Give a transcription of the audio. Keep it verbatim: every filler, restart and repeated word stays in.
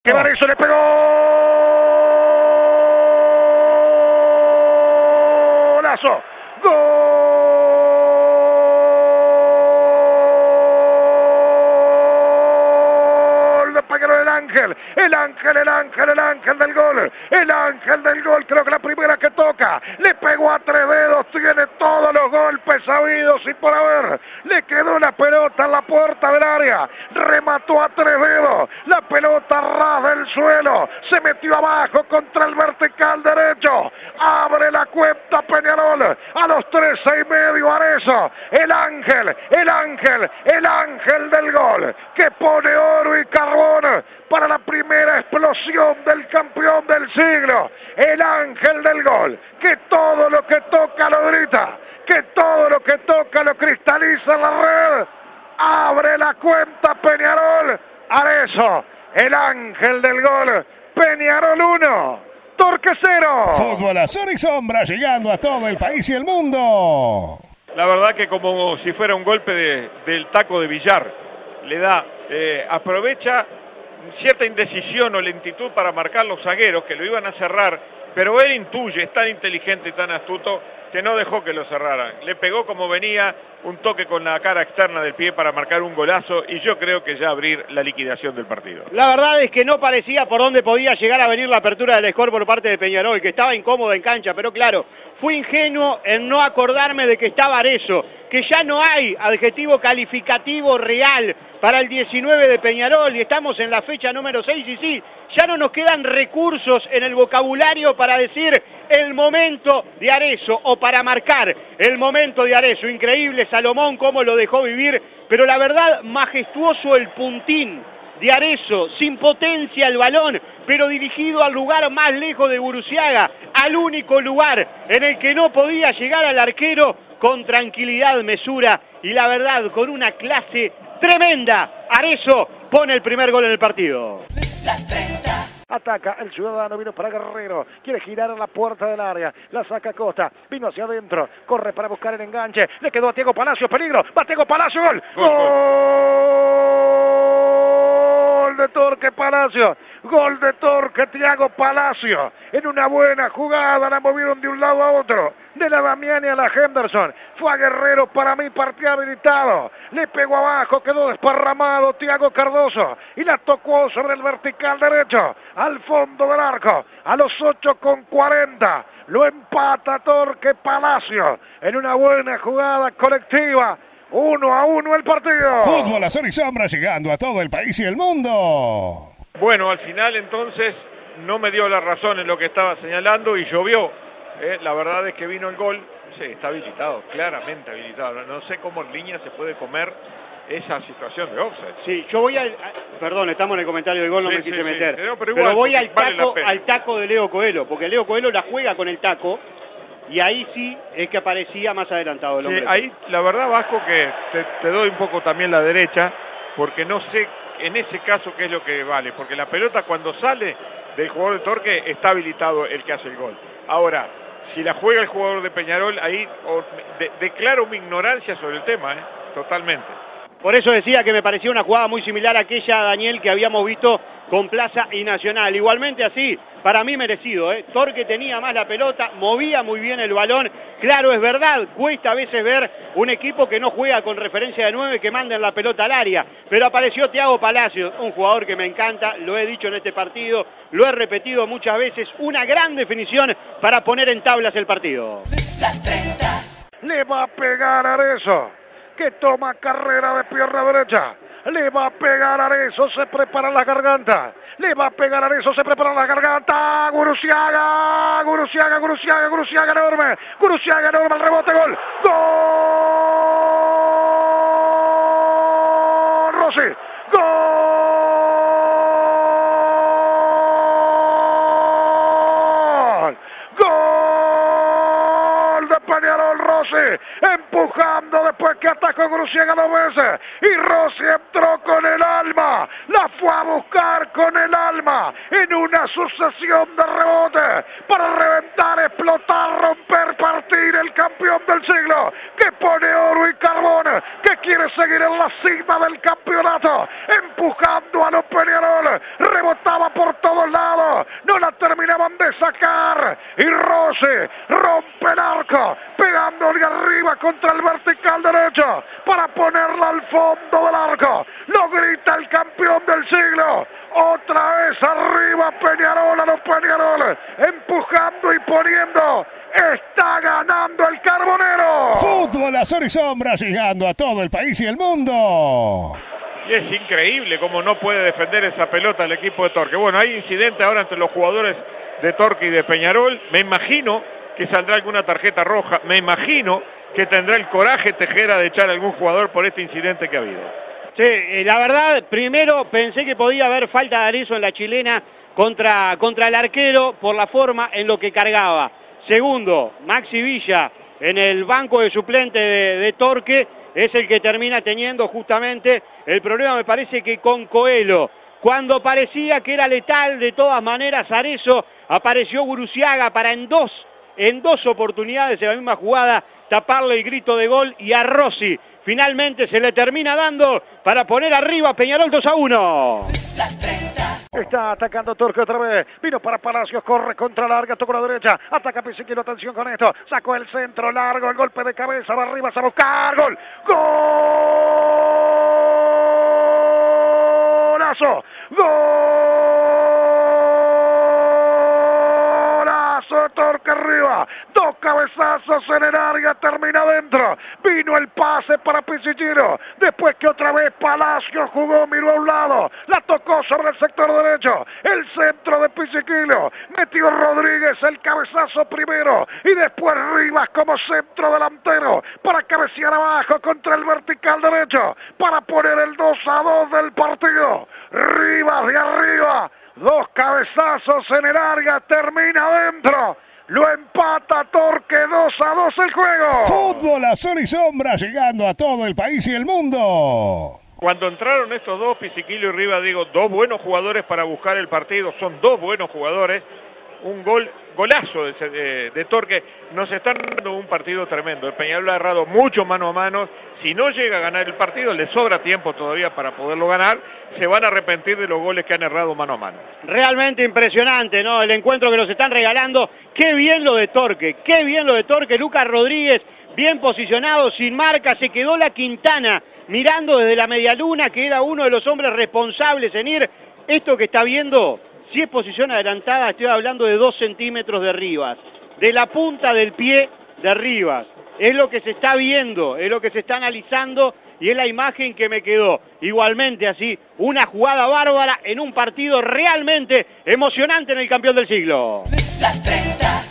Que Vareso le pegó. Lazo. Gol de Pañarol, el ángel. El ángel, el ángel, el ángel del gol. El ángel del gol, creo que la primera que toca. Le pegó a tres dedos, tiene todos los golpes habidos y por haber. Le quedó la pelota en la puerta del área. Remató a tres dedos. La pelota ras del suelo. Se metió abajo contra el vertical derecho. Abre la cuenta Peñarol. A los trece y medio Arezzo. El ángel, el ángel, el ángel del gol. Que pone oro y carbón para la primera explosión del campeón del siglo. El ángel del gol. Que todo lo que toca lo grita. Que todo lo que toca lo cristaliza en la red. Abre la cuenta Peñarol. Arezzo, el ángel del gol. Peñarol uno, Torque cero. Fútbol azul y sombra llegando a todo el país y el mundo. La verdad que como si fuera un golpe de, del taco de billar. Le da, eh, aprovecha cierta indecisión o lentitud para marcar los zagueros que lo iban a cerrar, pero él intuye, es tan inteligente y tan astuto que no dejó que lo cerraran. Le pegó como venía, un toque con la cara externa del pie para marcar un golazo y yo creo que ya abrir la liquidación del partido. La verdad es que no parecía por dónde podía llegar a venir la apertura del score por parte de Peñarol, que estaba incómodo en cancha, pero claro, fui ingenuo en no acordarme de que estaba Arezzo, que ya no hay adjetivo calificativo real para el diecinueve de Peñarol y estamos en la fecha número seis y sí, ya no nos quedan recursos en el vocabulario para decir el momento de Arezzo o para marcar el momento de Arezzo. Increíble Salomón cómo lo dejó vivir, pero la verdad majestuoso el puntín de Arezzo, sin potencia el balón, pero dirigido al lugar más lejos de Guruziaga, al único lugar en el que no podía llegar al arquero con tranquilidad, mesura y la verdad con una clase tremenda. Arezzo pone el primer gol en el partido. Ataca el Ciudadano, vino para Guerrero, quiere girar a la puerta del área, la saca Costa, vino hacia adentro, corre para buscar el enganche, le quedó a Thiago Palacio, peligro, va Thiago Palacio, gol, gol, gol. Gol de Torque Palacio, gol de Torque Thiago Palacio, en una buena jugada, la movieron de un lado a otro, de la Damiani a la Henderson, fue a Guerrero, para mí partido habilitado, le pegó abajo, quedó desparramado Thiago Cardoso, y la tocó sobre el vertical derecho, al fondo del arco, a los ocho con cuarenta, lo empata Torque Palacio, en una buena jugada colectiva, uno a uno el partido. Fútbol azul y sombra llegando a todo el país y el mundo. Bueno, al final entonces no me dio la razón en lo que estaba señalando y llovió. Eh, la verdad es que vino el gol, sí, está habilitado, claramente habilitado. No sé cómo en línea se puede comer esa situación de offside. Sí, yo voy al... Perdón, estamos en el comentario del gol, no sí, me quise sí, meter. Sí, pero, pero, igual, pero voy al vale taco, al taco de Leo Coelho, porque Leo Coelho la juega con el taco y ahí sí es que aparecía más adelantado el hombre. Sí, ahí la verdad, Vasco, que te, te doy un poco también la derecha, porque no sé en ese caso qué es lo que vale, porque la pelota cuando sale del jugador de Torque está habilitado el que hace el gol. Ahora, si la juega el jugador de Peñarol, ahí o, de, declaro mi ignorancia sobre el tema, ¿eh? Totalmente. Por eso decía que me parecía una jugada muy similar a aquella, Daniel, que habíamos visto con Plaza y Nacional. Igualmente así, para mí merecido, ¿eh? Torque tenía más la pelota, movía muy bien el balón. Claro, es verdad, cuesta a veces ver un equipo que no juega con referencia de nueve, que manden la pelota al área. Pero apareció Thiago Palacios, un jugador que me encanta, lo he dicho en este partido, lo he repetido muchas veces, una gran definición para poner en tablas el partido. Le va a pegar a Arezzo, que toma carrera de pierna derecha. Le va a pegar a Arezzo, se prepara la garganta. Le va a pegar a Arezzo, se prepara la garganta. Guruziaga, Guruziaga, Guruziaga, Guruziaga enorme. Guruziaga enorme, el rebote, gol. Gol. Rossi, gol. Gol de Peñarol, Rossi. Rossi, empujando después que atacó Guruceta dos veces. Y Rossi entró con el alma, la fue a buscar con el alma, en una sucesión de rebotes, para reventar, explotar, romper, partir el campeón del siglo, que pone oro y carbón, que quiere seguir en la cima del campeonato, empujando a los Peñarol, rebotaba por todos lados, no la terminaban de sacar, y Rossi rompe el arco, pegándole arriba contra el vertical derecho, para ponerla al fondo del arco, lo grita el campeón del siglo, otra vez arriba Peñarol, a los Peñarol, empujando y poniendo, está ganando el Carbonero. Fútbol a sol y sombra, llegando a todo el país y el mundo. Y es increíble cómo no puede defender esa pelota el equipo de Torque. Bueno, hay incidente ahora entre los jugadores de Torque y de Peñarol. Me imagino que saldrá alguna tarjeta roja. Me imagino que tendrá el coraje Tejera de echar a algún jugador por este incidente que ha habido. Sí, la verdad, primero pensé que podía haber falta de Arezzo en la chilena contra, contra el arquero por la forma en lo que cargaba. Segundo, Maxi Villa en el banco de suplente de, de Torque es el que termina teniendo justamente el problema, me parece que con Coelho. Cuando parecía que era letal de todas maneras Arezzo, apareció Guruceta para en dos, en dos oportunidades en la misma jugada taparle el grito de gol, y a Rossi finalmente se le termina dando para poner arriba Peñarol dos a uno. Está atacando Torque otra vez, vino para Palacios, corre contra larga, tocó la derecha, ataca Pizzichino, atención con esto, sacó el centro largo, el golpe de cabeza, va arriba, se va a buscar, gol, golazo, golazo, Torque arriba, dos cabezazos en el área, termina adentro, vino el pase para Pizzichino, después que otra vez Palacios jugó, miró a un lado, la tocó sobre el sector derecho, el centro de Pizzichino, metió Rodríguez el cabezazo primero, y después Rivas como centro delantero, para cabecear abajo contra el vertical derecho, para poner el dos a dos del partido, Rivas de arriba, dos cabezazos en el área, termina adentro, lo empata Torque, dos a dos el juego. Fútbol a sol y sombra, llegando a todo el país y el mundo. Cuando entraron estos dos, Pizzichino y Rivas, digo, dos buenos jugadores para buscar el partido, son dos buenos jugadores, un gol, golazo de, de, de Torque, nos están dando un partido tremendo, el Peñarol ha errado mucho mano a mano, si no llega a ganar el partido, le sobra tiempo todavía para poderlo ganar, se van a arrepentir de los goles que han errado mano a mano. Realmente impresionante, ¿no? El encuentro que nos están regalando, qué bien lo de Torque, qué bien lo de Torque, Lucas Rodríguez, bien posicionado, sin marca, se quedó la Quintana, mirando desde la medialuna, que era uno de los hombres responsables en ir, esto que está viendo, si es posición adelantada, estoy hablando de dos centímetros de Rivas, de la punta del pie de Rivas, es lo que se está viendo, es lo que se está analizando y es la imagen que me quedó. Igualmente así, una jugada bárbara en un partido realmente emocionante en el campeón del siglo. La treinta.